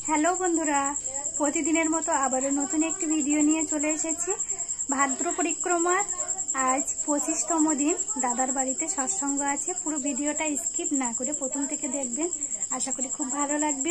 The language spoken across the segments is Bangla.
হ্যালো বন্ধুরা, প্রতিদিনের মতো আবারও নতুন একটি ভিডিও নিয়ে চলে এসেছি। ভাদ্র পরিক্রমার আজ 25তম দিন। দাদার বাড়িতে সৎসঙ্গ আছে। পুরো ভিডিওটা স্কিপ না করে প্রথম থেকে দেখবেন, আশা করি খুব ভালো লাগবে।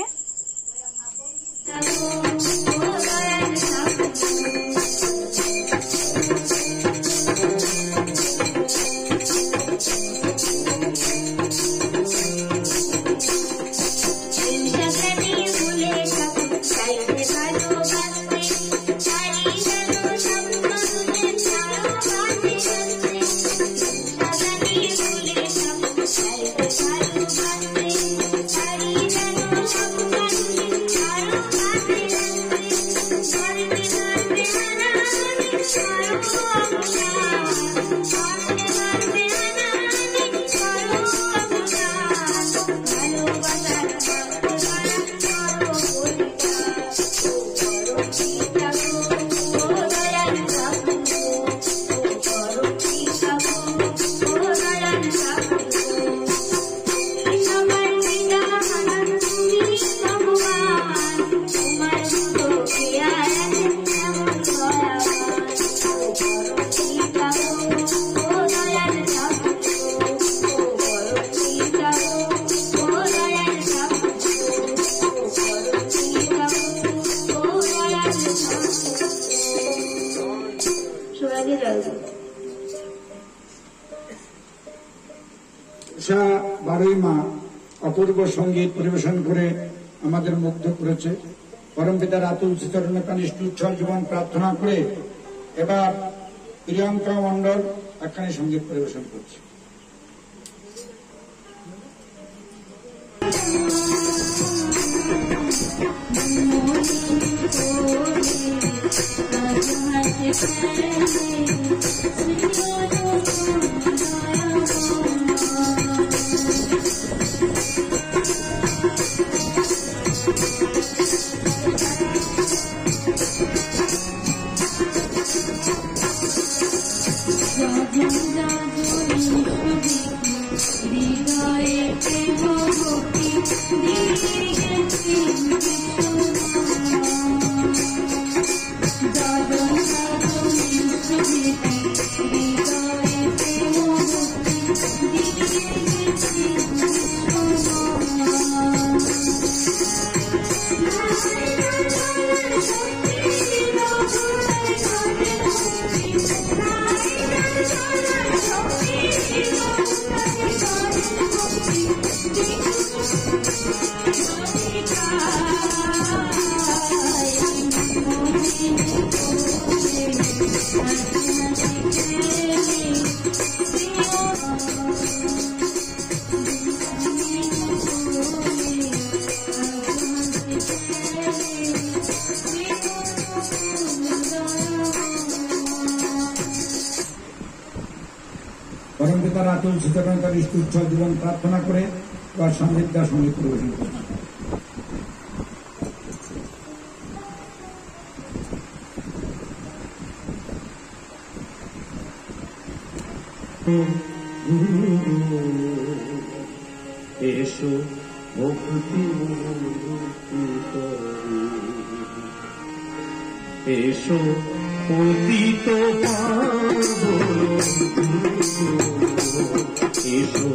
বারোই মা অপূর্ব সঙ্গীত পরিবেশন করে আমাদের মুগ্ধ করেছে। পরম পিতার আতুল শ্রীচরণে কনিষ্ঠ উচ্ছল জীবন প্রার্থনা করে এবার প্রিয়ঙ্কা মণ্ডল একখানি সঙ্গীত পরিবেশন করছে। পরম পিতার আতুল শ্রীচরণে কনিষ্ঠ উচ্ছল জীবন প্রার্থনা করে বা সঙ্গীতটা সঙ্গীত পরিবেশন করছে। এসো ভক্তি এসো পতিত এসো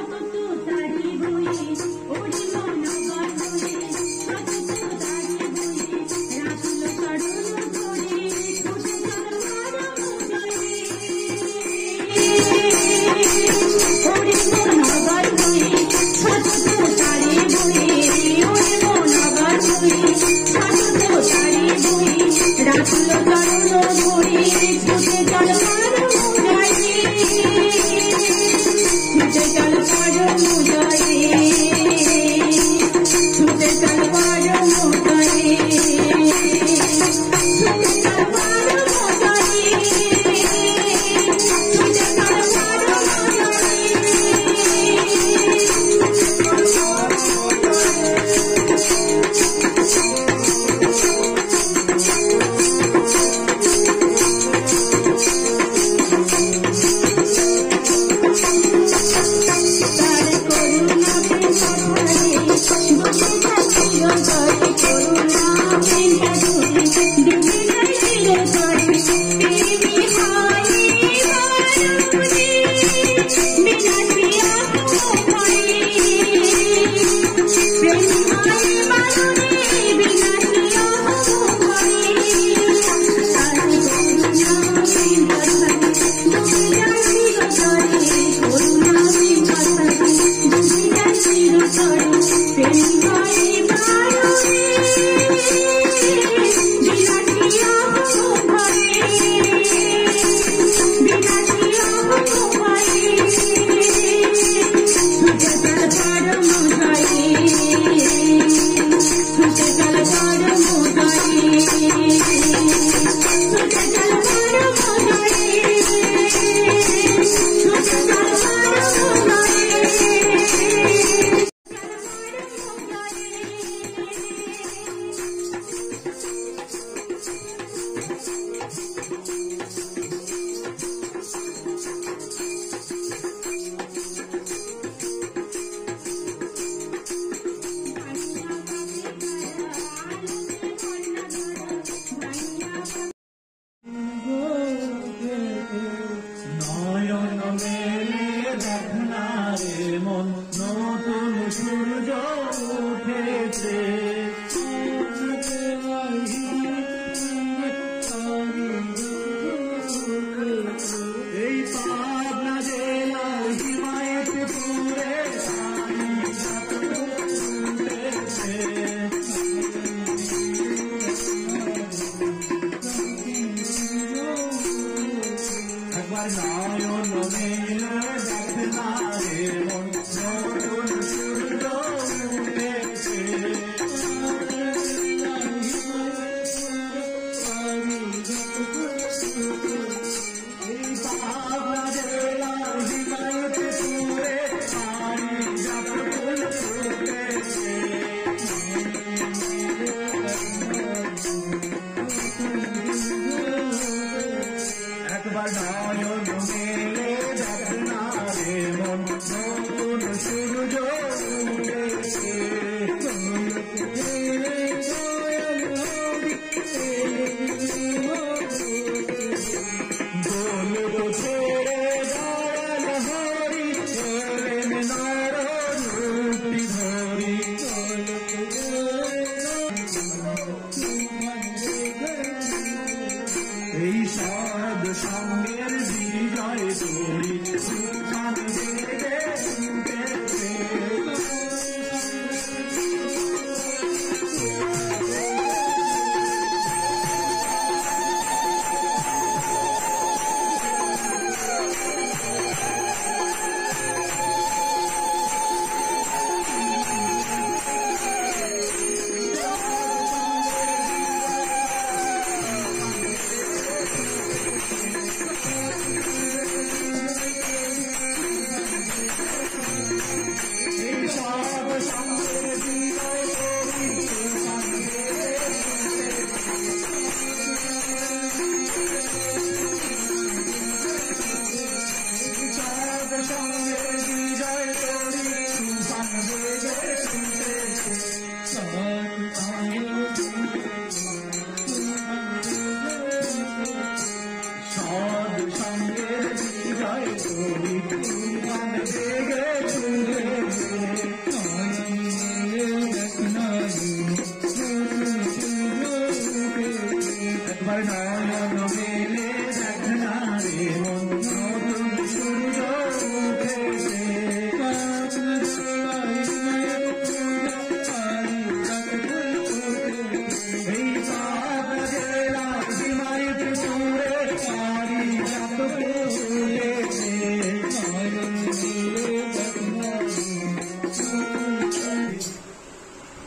নয়ন মেলে দেখনা রে মন নতুন শুরু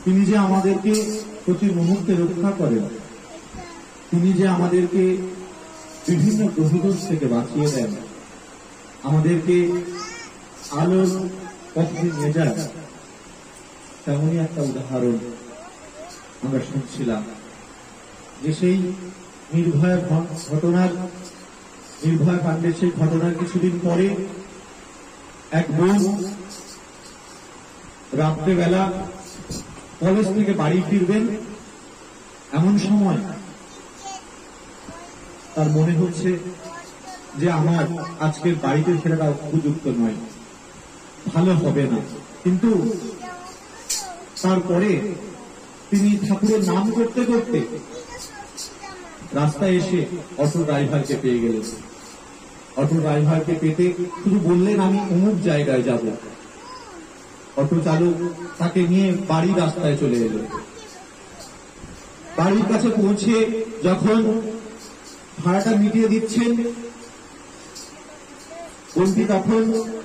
তিনি যে আমাদেরকে প্রতি মুহূর্তে রক্ষা করেন, তিনি যে আমাদেরকে বিভিন্ন গ্রহদোষ থেকে বাঁচিয়ে দেন, আমাদেরকে আলোর পথে নিয়ে যান, তেমনই একটা উদাহরণ আমরা শুনছিলাম যে সেই নির্ভয়া কাণ্ডের সেই ঘটনার কিছুদিন পরে এক বোন রাত্রেবেলা কলেজ থেকে বাড়ি ফিরবেন, এমন সময় তার মনে হচ্ছে যে আমার আজকের বাড়িতে ফেরাটা উপযুক্ত নয়, ভালো হবে না। কিন্তু তারপরে তিনি ঠাকুরের নাম করতে করতে রাস্তায় এসে অটো ড্রাইভারকে পেয়ে গেলেন। অটো ড্রাইভারকে পেতে শুধু বললেন আমি অমুক জায়গায় যাব। অটো চালক তাকে নিয়ে বাড়ির রাস্তায় চলে এলো। বাড়ির কাছে পৌঁছে যখন ভাড়াটা মিটিয়ে দিচ্ছেন, বন্ধু তখন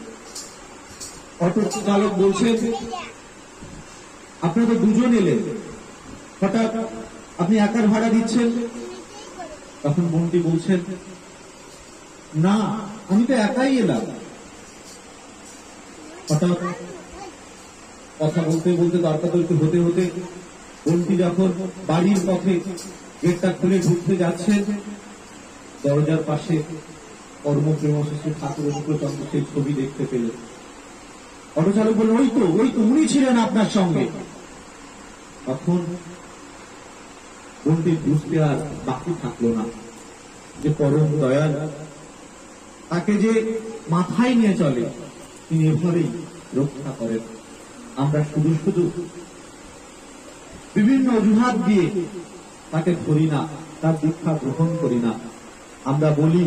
অটো চালক বলছেন আপনারা তো দুজন এলেন, হঠাৎ আপনি একার ভাড়া দিচ্ছেন। তখন বোনটি বলছেন না, আমি তো একাই এলাম। হঠাৎ কথা বলতে বলতে তর্কাতর্কি হতে হতে বোনটি যখন বাড়ির পথে গেটটা খুলে ঢুকতে যাচ্ছেন, দরজার পাশে কর্মপ্রেমশিষ্ট ঠাকুর অনুকূলচন্দ্র সেই ছবি দেখতে পেলেন। অটো চালক বললেন ওই তো উনি ছিলেন আপনার সঙ্গে। তখন বোনটি বুঝতে আর বাকি থাকলো না যে পরম দয়াল তাকে যে মাথায় নিয়ে চলে তিনি এভাবেই রক্ষা করেন। আমরা শুধু শুধু বিভিন্ন অজুহাত দিয়ে তাকে ধরি না, তার দীক্ষা গ্রহণ করি না। আমরা বলি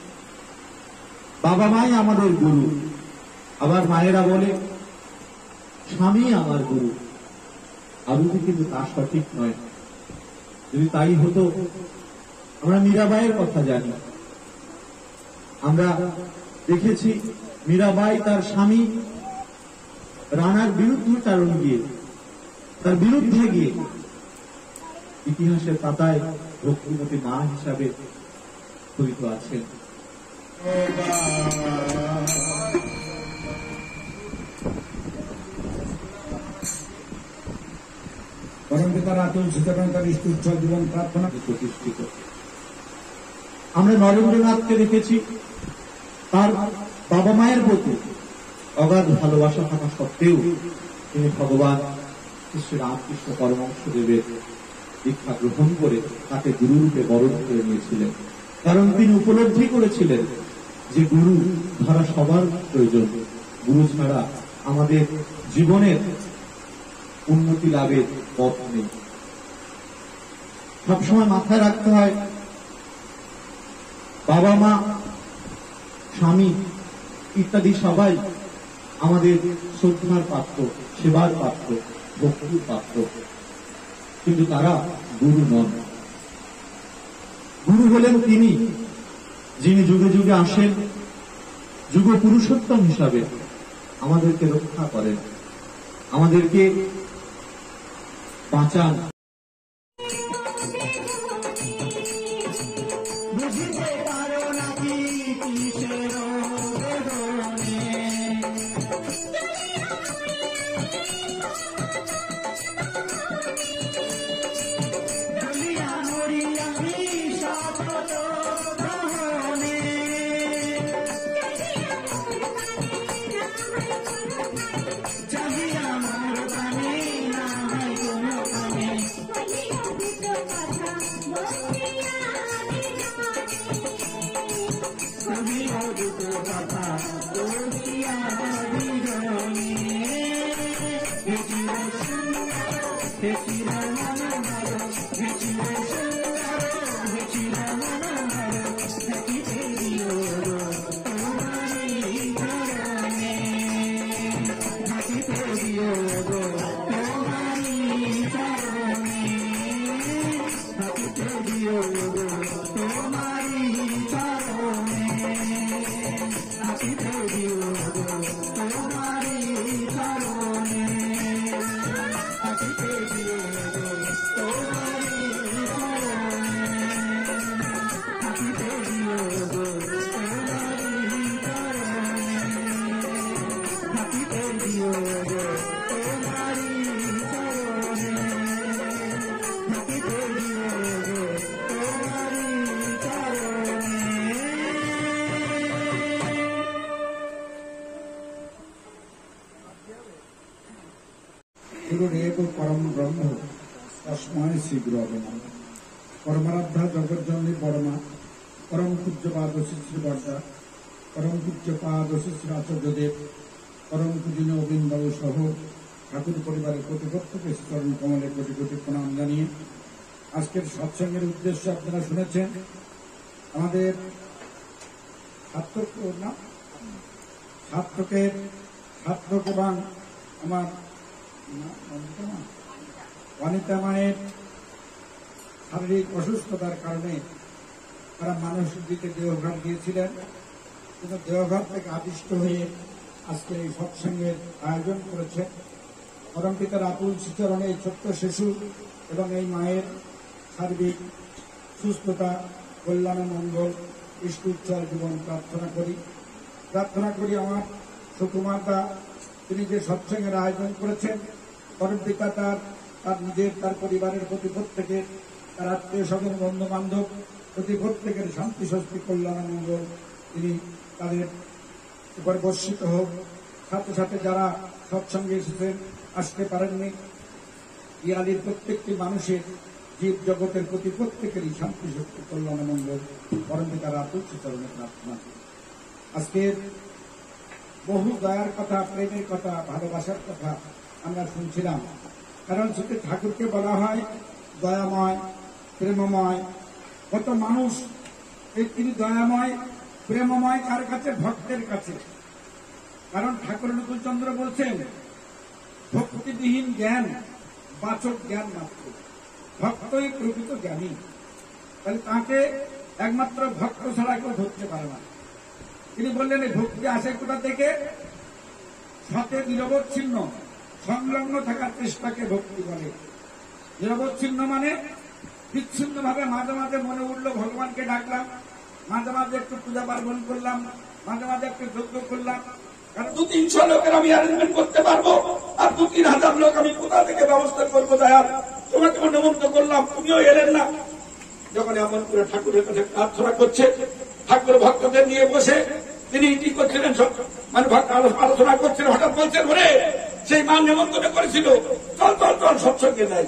বাবা মাই আমাদের গুরু, আবার মায়েরা বলে স্বামী আমার গুরু। আদৌ কিন্তু তা সঠিক নয়। যদি তাই হতো, আমরা মীরাবাইয়ের কথা জানি, আমরা দেখেছি মীরাবাই তার স্বামী রানার বিরুদ্ধাচরণ গিয়ে, তার বিরুদ্ধে গিয়ে ইতিহাসের পাতায় ভক্তিমতী মা হিসাবে পরিচিত আছেন। পরমপিতার আতুল সীতারামকার ইষ্টুচ্ছল জীবন প্রার্থনা প্রতিষ্ঠিত। আমরা নরেন্দ্রনাথকে দেখেছি তার বাবা মায়ের প্রতি অগাধ ভালোবাসা থাকা সত্ত্বেও তিনি ভগবান শ্রী রামকৃষ্ণ পরমহংসদেবের দীক্ষা গ্রহণ করে তাকে গুরুরূপে বরণ করে নিয়েছিলেন। কারণ তিনি উপলব্ধি করেছিলেন যে গুরু ধরা সবার প্রয়োজন, গুরু ছাড়া আমাদের জীবনের উন্নতি লাভের পথ নেই। সবসময় মাথায় রাখতে হয় বাবা মা, স্বামী ইত্যাদি সবাই আমাদের শ্রদ্ধার পাত্র, সেবার পাত্র, ভক্তির পাত্র, কিন্তু তারা গুরু নন। গুরু হলেন তিনি যিনি যুগে যুগে আসেন, যুগ পুরুষোত্তম হিসাবে আমাদেরকে রক্ষা করেন, আমাদেরকে বাঁচান। দিও গো তোমারি চরণে, থাকিতে দিও গো তোমারি চরণে। গুরুরেব পরম ব্রহ্ম তস্মৈ শ্রী গুরবে নমঃ। পরমারাধ্যা জগজ্জননী পরমা পরম পূজ্যপাদ শ্রী বর্দা, পরম পূজ্যপাদ শ্রী আচার্যদেব, পরম পূজনীয় অবিন্দবাবু সহ ঠাকুর পরিবারের প্রতিপক্ষকে চরণ কমলে কোটি কোটি প্রণাম জানিয়ে আজকের সৎসঙ্গের উদ্দেশ্য আপনারা শুনেছেন। আমাদের ছাত্রক এবং আমার অনিতা মায়ের শারীরিক অসুস্থতার কারণে তারা মানসিক দিকে দেওঘর গিয়েছিলেন, কিন্তু দেওঘর থেকে আদিষ্ট হয়ে আজকে এই সৎসঙ্গের আয়োজন করেছে। পরম পিতার আতুল শ্রীচরণে এই ছোট্ট শিশু এবং এই মায়ের সার্বিক সুস্থতা, কল্যাণ, মঙ্গল, ইষ্ট উজ্জ্বল জীবন প্রার্থনা করি। আমার সুকুমারদা তিনি যে সৎসঙ্গের আয়োজন করেছেন, পরম পিতা তার নিজের, তার পরিবারের প্রতি প্রত্যেকের, তার আত্মীয় স্বজন, বন্ধু বান্ধব প্রতি প্রত্যেকের শান্তি, স্বস্তি, কল্যাণ, মঙ্গল তিনি তাদের উপর বর্ষিত হোক। সাথে সাথে যারা সৎসঙ্গে এসেছেন, আসতে পারেননি, ইয়ালির প্রত্যেকটি মানুষের, জীব জগতের প্রতি প্রত্যেকেরই শান্তি, শক্তি, কল্যাণ, মঙ্গল পরম পিতার আতুল চরণে প্রার্থনা করি। আজকের বহু দয়ার কথা, প্রেমের কথা, ভালোবাসার কথা আমরা শুনছিলাম। কারণ সেটি ঠাকুরকে বলা হয় দয়াময়, প্রেমময়। কত মানুষ এই তিনি দয়াময়, প্রেমময় কার কাছে? ভক্তের কাছে। কারণ ঠাকুর অনুকূলচন্দ্র বলছেন ভক্তিবিহীন জ্ঞান বাচক জ্ঞান মাত্র, ভক্তই প্রকৃত জ্ঞানী। তাহলে তাকে একমাত্র ভক্ত ছাড়া কেউ ধরতে পারে না। তিনি বললেন এই ভক্তি আসে কোথা থেকে? সতে নিরবচ্ছিন্ন সংলগ্ন থাকার চেষ্টাকে ভক্তি বলে। নিরবচ্ছিন্ন মানে বিচ্ছিন্ন ভাবে মাঝে মাঝে মনে উঠলো ভগবানকে ডাকলাম, মাঝে মাঝে একটু পূজা পার্বণ করলাম, মাঝে মাঝে একটু যজ্ঞ করলাম। কারণ 200-300 লোকের আমি অ্যারেঞ্জমেন্ট করতে পারবো, আর 2-3 হাজার লোক আমি কোথা থেকে ব্যবস্থা করবো? দয়াল, তোমাকে নিমন্ত্রণ করলাম, তুমিও এলেন না। যখন এমন করে ঠাকুরের কাছে প্রার্থনা করছে, ঠাকুর ভক্তদের নিয়ে বসে তিনি কি করছিলেন, মানে আলোচনা করছিলেন, হঠাৎ বলছেন বলে সেই মা নিমন্ত্রণ করেছিল, চল চল চল সৎসঙ্গে যাই।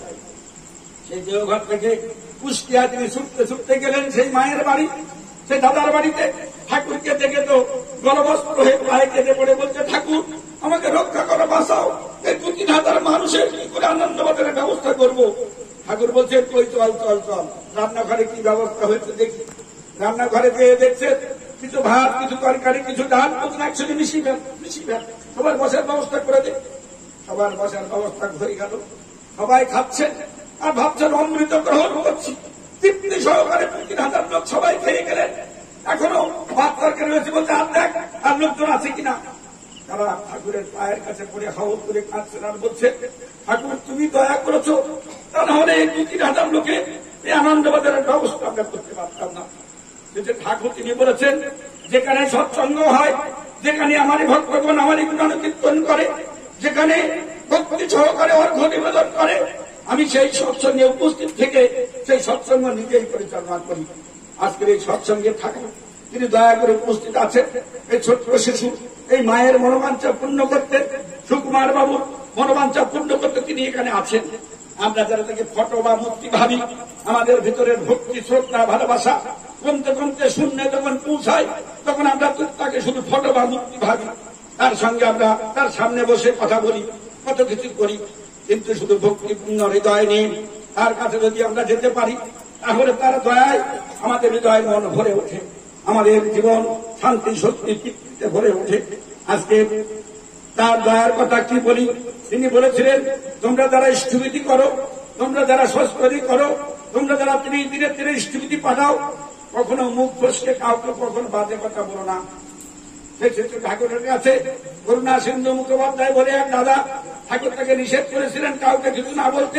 সেই দেওঘর থেকে কুষ্টিয়া তিনি ছুটতে গেলেন সেই মায়ের বাড়ি, সেই দাদার বাড়িতে। ঠাকুরকে দেখে তো গলবস্ত্র হয়ে পায়ে কেঁদে পড়ে বলছে, ঠাকুর আমাকে রক্ষা করো, বাঁচাও, এই 2-3 হাজার মানুষের কি করে আনন্দবাজারের ব্যবস্থা করব? ঠাকুর বলছে কই চল চল চল, রান্নাঘরে কি ব্যবস্থা হয়েছে দেখি। রান্নাঘরে গিয়ে দেখছে কিছু ভাত, কিছু তরকারি, কিছু ডাল, নতুন একসঙ্গে মিশিয়ে সবার বসার ব্যবস্থা করে দে। সবার বসার ব্যবস্থা হয়ে গেল, সবাই খাচ্ছেন আর ভাবছেন অমৃত গ্রহণ করছি। তৃপ্তি সহকারে 2-3 হাজার লোক সবাই খেয়ে গেলেন। এখনো ভাত তরকারি রয়েছে, বলছে আর দেখ আর লোকজন আছে কিনা। তারা ঠাকুরের পায়ের কাছে পড়ে হাওয়া করে কাঁদছেন আর বলছে, ঠাকুর তুমি দয়া করেছো, তা না হলে এই 2-3 হাজার লোকে এই আনন্দবাজারের ব্যবস্থা আমরা করতে পারতাম না। ঠাকুর তিনি বলেছেন যেখানে সৎসঙ্গ হয়, যেখানে আমারই ভক্তগণ আমারই গুণানুকীর্তন করে, যেখানে ভক্তি সহকারে অর্ঘ্য নিবেদন করে, আমি সেই সৎসঙ্গে উপস্থিত থেকে সেই সৎসঙ্গ নিজেই পরিচালনা করি। আজকের এই সৎসঙ্গে ঠাকুর তিনি দয়া করে উপস্থিত আছেন। এই ছোট্ট শিশু এই মায়ের মনোবাঞ্ছা পূর্ণ করতে, সুকুমার বাবুর মনোবাঞ্ছা পূর্ণ করতে তিনি এখানে আছেন। আমরা যারা তাকে ফটো বা মূর্তি ভাবি, আমাদের ভিতরের ভক্তি, শ্রদ্ধা, ভালোবাসা কমতে কমতে শূন্যে যখন পৌঁছায়, তখন আমরা তাকে শুধু ফটো বা মূর্তি ভাবি। তার সঙ্গে আমরা তার সামনে বসে কথা বলি, কত কিছু করি, কিন্তু শুধু ভক্তিপূর্ণ হৃদয় নিয়ে তার কাছে যদি আমরা যেতে পারি, তাহলে তার দয়ায় আমাদের হৃদয় মন ভরে ওঠে, আমাদের জীবন শান্তি, শক্তি, তৃপ্তিতে ভরে ওঠে। আজকে তার দয়ার কথা কি বলি? তিনি বলেছিলেন, তোমরা যারা ইষ্টবিধি করো, তোমরা যারা সংস্কৃতি করো, তোমরা যারা ধীরে ইষ্টবিধি পাঠাও, কখনো মুখ ফসকে কাউকে কখনো বাজে কথা বলো না। ঠাকুরের কাছে করুণা সিন্ধু মুখোপাধ্যায় বলে এক দাদা, ঠাকুর তাকে নিষেধ করেছিলেন কাউকে কিছু না বলতে,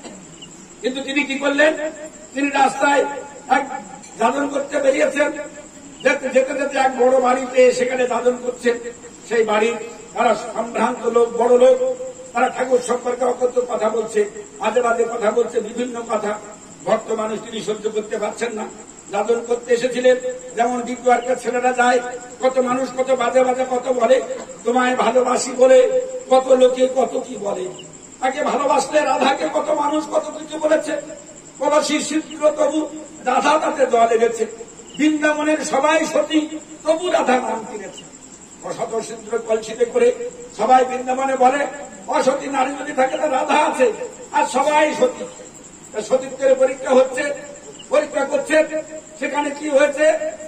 কিন্তু তিনি কি করলেন? তিনি রাস্তায় এক দাদন করতে বেরিয়েছেন, যেতে যেতে এক বড় বাড়িতে সেখানে দাদন করছেন। সেই বাড়ির তারা সম্ভ্রান্ত লোক, বড় লোক, তারা ঠাকুর সম্পর্কে অকথ্য কথা বলছে, আজে বাজে কথা বলছে, বিভিন্ন কথা। ভক্ত মানুষ তিনি সহ্য করতে পারছেন না। দাদন করতে এসেছিলেন, যেমন ডিগবার্গের ছেলেরা যায়, কত মানুষ কত বাজে বাজে কত বলে, তোমায় ভালোবাসি বলে কত লোকে কত কি বলে। তাকে ভালোবাসলে রাধাকে কত মানুষ কত কিছু বলেছে। কলসির শীঘ্র তবু রাধা তাতে জল এনেছে। বৃন্দাবনের সবাই সতী, তবু রাধা নাম কিনেছে। অসত শীঘ্র কলসিতে করে সবাই বৃন্দাবনে বলে, অসতী নারী যদি থাকে তা রাধা আছে, আর সবাই সতী। সতীত্বের পরীক্ষা হচ্ছে, পরীক্ষা করছে। সেখানে কি হয়েছে,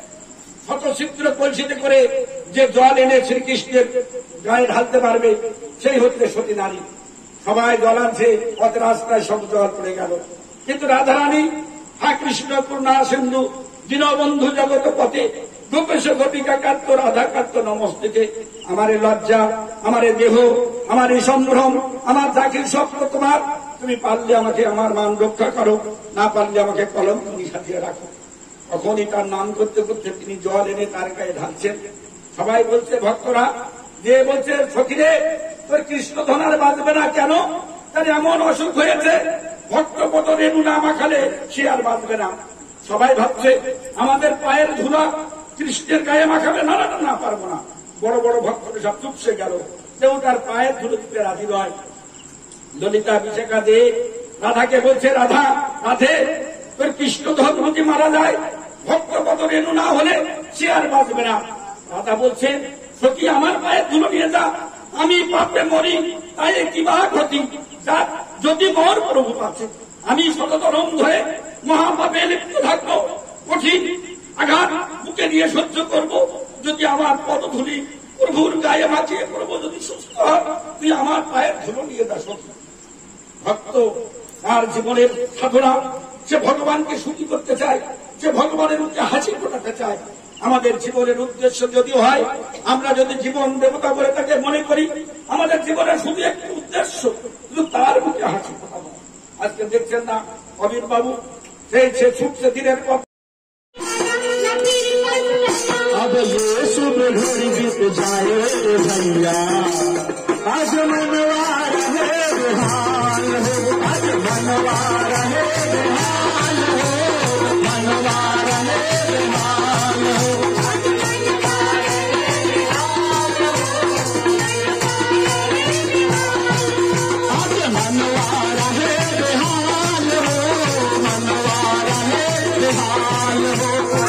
শতশীঘ্র কলসিতে করে যে জল এনে শ্রীকৃষ্ণের গায়ে ঢালতে পারবে সেই হচ্ছে সতী নারী। সবাই জল আনছে, পথ রাস্তায় সব জল পড়ে গেল। কিন্তু রাধারানী, হা কৃষ্ণ করুণা সিন্ধু দীনবন্ধু জগত পথে গোপেশ গোপিকা কাত্য রাধা কাত্য নমস্তে। আমার লজ্জা, আমার দেহ, আমার এই সম্ভ্রম, আমার চাকরি স্বপ্ন তোমার। তুমি পারলে আমাকে আমার মান রক্ষা করো, না পারলে আমাকে কলঙ্ক সাজিয়ে রাখো। তখনই তার নাম করতে করতে তিনি জল এনে তার গায়ে ঢালছেন। সবাই বলছে, ভক্তরা যে বলছে, সখীরে তোর কৃষ্ণ ধনার বাঁচবে না কেন? তার এমন অসুখ হয়েছে, ভক্তপদ রেণু না মাখালে সে আর বাঁচবে না। সবাই ভাবছে আমাদের পায়ের ধুলা কৃষ্ণের গায়ে মাখাবে, না না না পারবো না। বড় বড় ভক্তকে সব চুপসে গেল, কেউ তার পায়ের ধুলো দিতে রাজি নয়। ললিতা বিশাখা দে রাধাকে বলছে, রাধা রাধে তোর কৃষ্ণ ধন যদি মারা যায়, ভক্তপদ রেণু না হলে সে আর বাঁচবে না। রাধা বলছে, সখী আমার পায়ের ধুলো নিয়ে যা, আমি পাপে মরি, তাই কি বা ক্ষতি? যদি মোর প্রভু পাচ্ছে, আমি শততরম ধরে মহাপাপে লিপ্ত থাকবো, কঠিন আঘাত বুকে দিয়ে সহ্য করব। যদি আমার পদধূলি প্রভুর গায়ে মাখিয়ে করবো, যদি সুস্থ হয়, তুই আমার পায়ের ধুলো নিয়ে যা। সখী ভক্ত তার জীবনের সাধনা, সে ভগবানকে সুখী করতে চায়, সে ভগবানের উদ্দেশ্যে হাসি ফোটাতে চায়। আমাদের জীবনের উদ্দেশ্য যদি হয়, আমরা যদি জীবন দেবতা বলে তাকে মনে করি, আমাদের জীবনের শুধু একটি উদ্দেশ্য, শুধু তার মুখে হাসি ফোটানো। আজকে দেখছেন না অবীর বাবু, সেই সে ছুটছে দিনের পথ। अब ये शुभ घड़ी बीत जाए भैया, आज मनवा रहे बेहाल हो, आज मनवा रहे बेहाल हो, मनवा रहे बेहाल हो। आज मनवा रहे बेहाल हो, मनवा रहे बेहाल हो।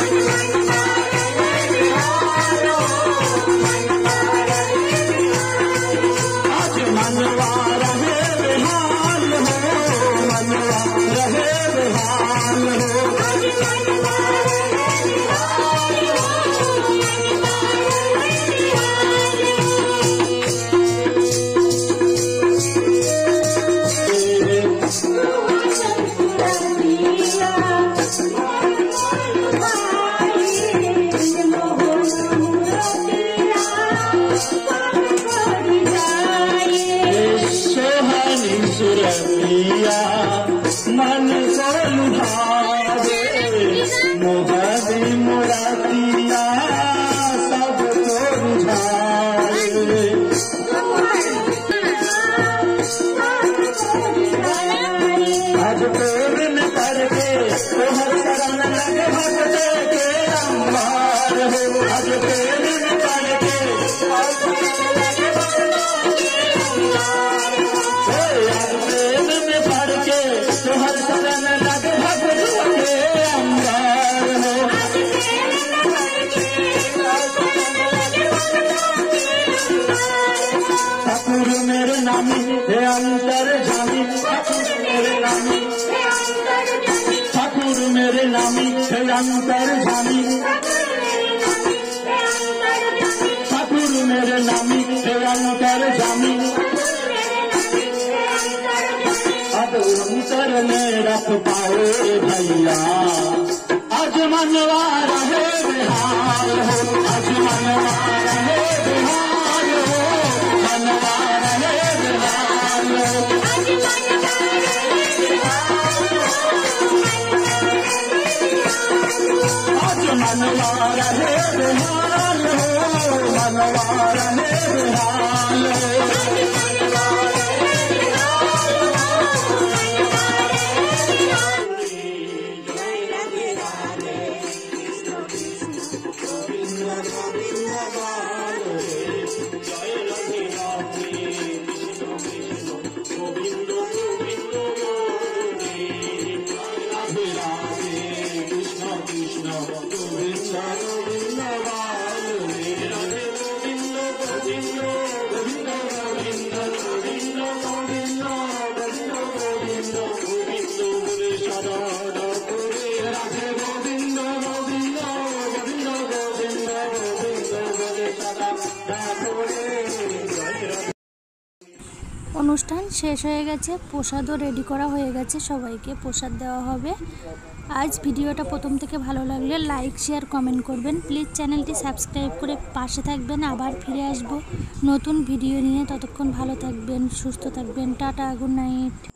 मन को लुभावे मोहब्बत मुरादिया सबको बुझाए। आज पूर्ण करके तोहर शरण लगे भक्ते के अंबार हो। आज पूर्ण करके तोहर शरण लगे भक्ते के अंबार हो। ठाकुर मेरे नामी हे अंतर जामी, ठाकुर मेरे नामी, ठाकुर मेरे नामी हे अंतर जामी, ठाकुर मेरे नामी हे अंतर जामी। अब अंतर में रख पाओ भैया, आज मनवा रहे बेहाल हो, आज मनवा रहे बेहाल हो, मनवा रहे बेहाल हो। आज मनवा रहे बेहाल हो, मनवा रहे बेहाल। অনুষ্ঠান শেষ হয়ে গেছে, প্রসাদও রেডি করা হয়ে গেছে, সবাইকে প্রসাদ দেওয়া হবে। আজ ভিডিওটা প্রথম থেকে ভালো লাগলে লাইক শেয়ার কমেন্ট করবেন, প্লিজ চ্যানেলটি সাবস্ক্রাইব করে পাশে থাকবেন। আবার ফিরে আসব নতুন ভিডিও নিয়ে, ততক্ষণ ভালো থাকবেন, সুস্থ থাকবেন, টাটা, গুড নাইট।